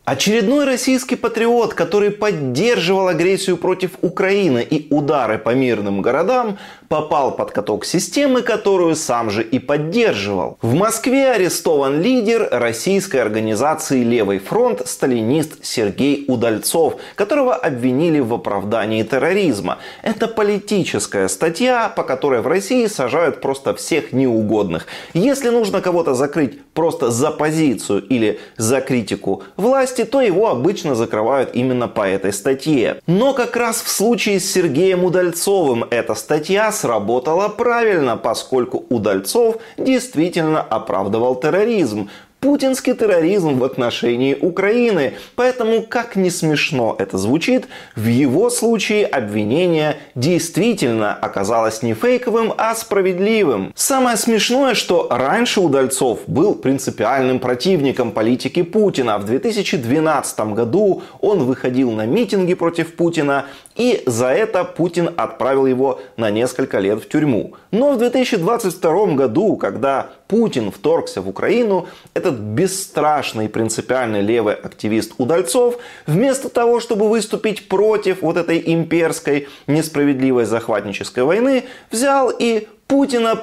Очередной российский патриот, который поддерживал агрессию против Украины и удары по мирным городам, попал под каток системы, которую сам же и поддерживал. В Москве арестован лидер российской организации «Левый фронт» сталинист Сергей Удальцов, которого обвинили в оправдании терроризма. Это политическая статья, по которой в России сажают просто всех неугодных. Если нужно кого-то закрыть просто за позицию или за критику власти, то его обычно закрывают именно по этой статье. Но как раз в случае с Сергеем Удальцовым эта статья сработала правильно, поскольку Удальцов действительно оправдывал терроризм. Путинский терроризм в отношении Украины. Поэтому, как не смешно это звучит, в его случае обвинение действительно оказалось не фейковым, а справедливым. Самое смешное, что раньше Удальцов был принципиальным противником политики Путина. В 2012 году он выходил на митинги против Путина, и за это Путин отправил его на несколько лет в тюрьму. Но в 2022 году, когда Путин вторгся в Украину, этот бесстрашный принципиальный левый активист Удальцов, вместо того, чтобы выступить против вот этой имперской несправедливой захватнической войны, взял и Путина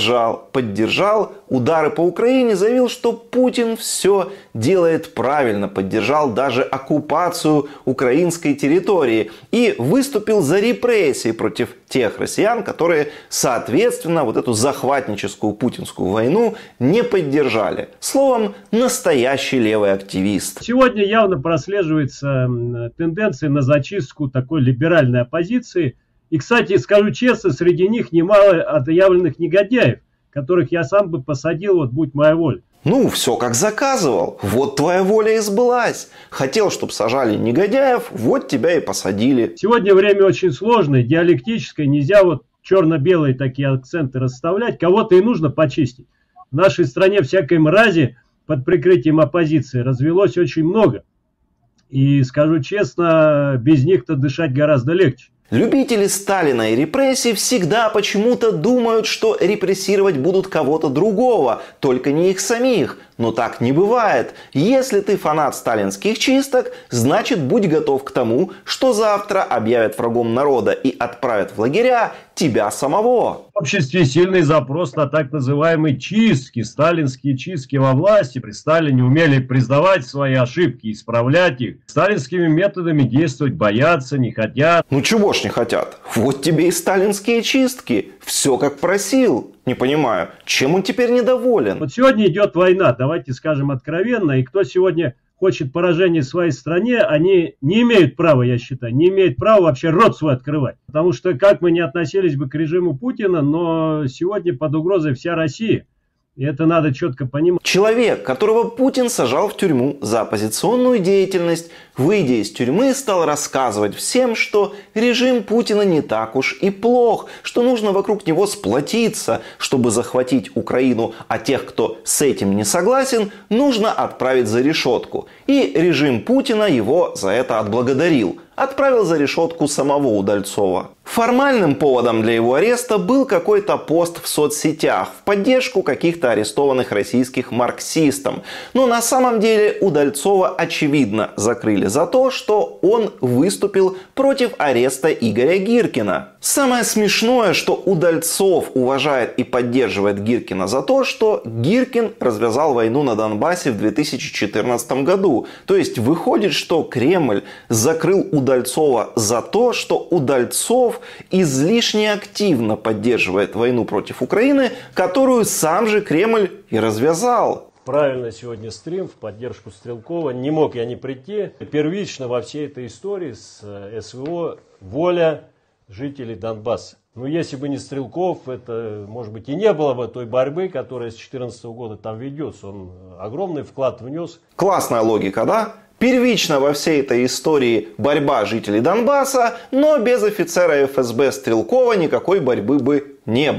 поддержал удары по Украине, заявил, что Путин все делает правильно, поддержал даже оккупацию украинской территории и выступил за репрессии против тех россиян, которые, соответственно, вот эту захватническую путинскую войну не поддержали. Словом, настоящий левый активист. Сегодня явно прослеживается тенденция на зачистку такой либеральной оппозиции. И, кстати, скажу честно, среди них немало отъявленных негодяев, которых я сам бы посадил, вот будь моя воля. Ну, все как заказывал. Вот твоя воля и сбылась. Хотел, чтобы сажали негодяев, вот тебя и посадили. Сегодня время очень сложное, диалектическое. Нельзя вот черно-белые такие акценты расставлять. Кого-то и нужно почистить. В нашей стране всякой мрази под прикрытием оппозиции развелось очень много. И, скажу честно, без них-то дышать гораздо легче. Любители Сталина и репрессий всегда почему-то думают, что репрессировать будут кого-то другого, только не их самих. Но так не бывает. Если ты фанат сталинских чисток, значит будь готов к тому, что завтра объявят врагом народа и отправят в лагеря тебя самого. В обществе сильный запрос на так называемые чистки. Сталинские чистки во власти. При Сталине умели признавать свои ошибки, исправлять их. Сталинскими методами действовать боятся, не хотят. Ну чего ж не хотят? Вот тебе и сталинские чистки. Все как просил. Не понимаю, чем он теперь недоволен? Вот сегодня идет война, давайте скажем откровенно. И кто сегодня хочет поражения в своей стране, они не имеют права, я считаю, не имеют права вообще рот свой открывать. Потому что как мы не относились бы к режиму Путина, но сегодня под угрозой вся Россия. И это надо четко понимать. Человек, которого Путин сажал в тюрьму за оппозиционную деятельность, выйдя из тюрьмы, стал рассказывать всем, что режим Путина не так уж и плох, что нужно вокруг него сплотиться, чтобы захватить Украину, а тех, кто с этим не согласен, нужно отправить за решетку. И режим Путина его за это отблагодарил. Отправил за решетку самого Удальцова. Формальным поводом для его ареста был какой-то пост в соцсетях в поддержку каких-то арестованных российских марксистов. Но на самом деле Удальцова очевидно закрыли за то, что он выступил против ареста Игоря Гиркина. Самое смешное, что Удальцов уважает и поддерживает Гиркина за то, что Гиркин развязал войну на Донбассе в 2014 году. То есть выходит, что Кремль закрыл Удальцова за то, что Удальцов излишне активно поддерживает войну против Украины, которую сам же Кремль и развязал. Правильно сегодня стрим в поддержку Стрелкова. Не мог я не прийти. Первично во всей этой истории с СВО воля жителей Донбасса. Но если бы не Стрелков, это, может быть, и не было бы той борьбы, которая с 2014 года там ведется. Он огромный вклад внес. Классная логика, да? Первично во всей этой истории борьба жителей Донбасса, но без офицера ФСБ Стрелкова никакой борьбы бы не было.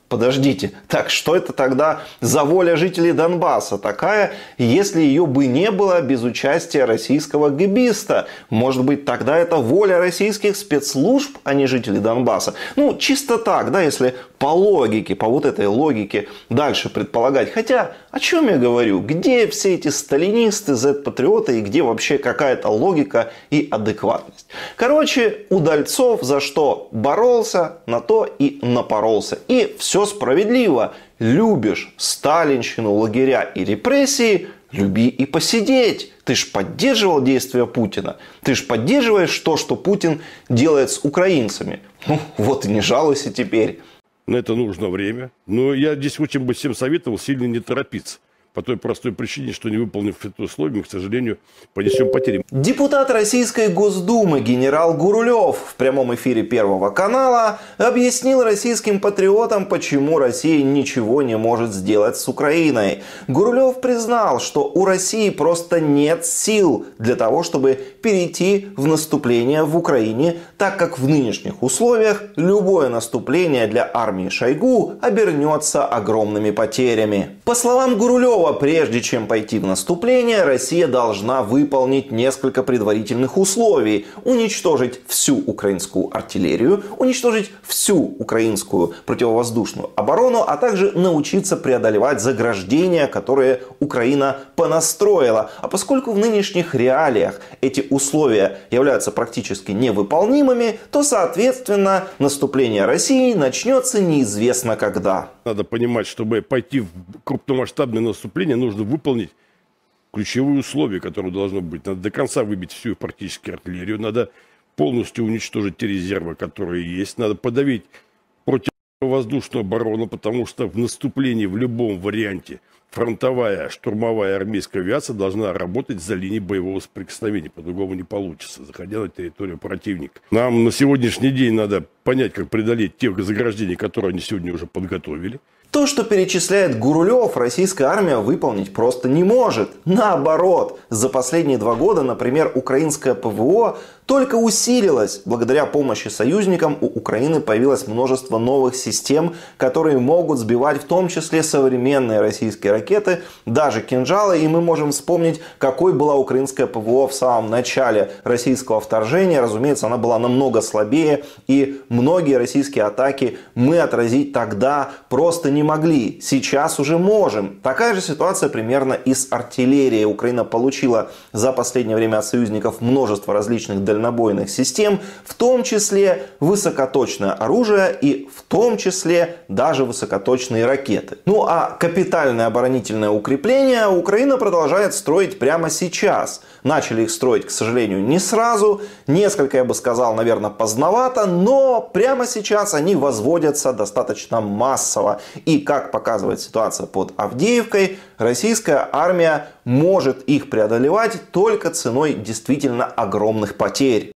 Подождите, так что это тогда за воля жителей Донбасса такая, если ее бы не было без участия российского гэбиста? Может быть, тогда это воля российских спецслужб, а не жителей Донбасса? Ну, чисто так, да, если по логике, по вот этой логике дальше предполагать. Хотя, о чем я говорю? Где все эти сталинисты, Z-патриоты и где вообще какая-то логика и адекватность? Короче, Удальцов за что боролся, на то и напоролся. И все справедливо. Любишь сталинщину, лагеря и репрессии, люби и посидеть. Ты ж поддерживал действия Путина. Ты ж поддерживаешь то, что Путин делает с украинцами. Ну, вот и не жалуйся теперь. На это нужно время. Но я здесь очень бы всем советовал сильно не торопиться. По той простой причине, что не выполнив это условие, мы, к сожалению, понесем потери. Депутат Российской Госдумы генерал Гурулев в прямом эфире Первого канала объяснил российским патриотам, почему Россия ничего не может сделать с Украиной. Гурулев признал, что у России просто нет сил для того, чтобы перейти в наступление в Украине, так как в нынешних условиях любое наступление для армии Шойгу обернется огромными потерями. По словам Гурулева, прежде чем пойти в наступление, Россия должна выполнить несколько предварительных условий. Уничтожить всю украинскую артиллерию, уничтожить всю украинскую противовоздушную оборону, а также научиться преодолевать заграждения, которые Украина понастроила. А поскольку в нынешних реалиях эти условия являются практически невыполнимыми, то, соответственно, наступление России начнется неизвестно когда. Надо понимать, чтобы пойти в крупномасштабное наступление, нужно выполнить ключевые условия, которые должны быть. Надо до конца выбить всю практически артиллерию, надо полностью уничтожить те резервы, которые есть, надо подавить противовоздушную оборону, потому что в наступлении в любом варианте фронтовая, штурмовая армейская авиация должна работать за линией боевого соприкосновения. По-другому не получится, заходя на территорию противника. Нам на сегодняшний день надо понять, как преодолеть те заграждения, которые они сегодня уже подготовили. То, что перечисляет Гурулев, российская армия выполнить просто не может. Наоборот, за последние 2 года, например, украинское ПВО только усилилось. Благодаря помощи союзникам у Украины появилось множество новых систем, которые могут сбивать в том числе современные российские ракеты, даже кинжалы. И мы можем вспомнить, какой была украинская ПВО в самом начале российского вторжения. Разумеется, она была намного слабее. И многие российские атаки мы отразить тогда просто не могли. Сейчас уже можем. Такая же ситуация примерно и с артиллерией. Украина получила за последнее время от союзников множество различных дальнобойных систем, в том числе высокоточное оружие и в том числе даже высокоточные ракеты. Ну а капитальное оборонительное укрепление Украина продолжает строить прямо сейчас. Начали их строить, к сожалению, не сразу. Несколько, я бы сказал, наверное, поздновато, но прямо сейчас они возводятся достаточно массово. И, как показывает ситуация под Авдеевкой, российская армия может их преодолевать только ценой действительно огромных потерь.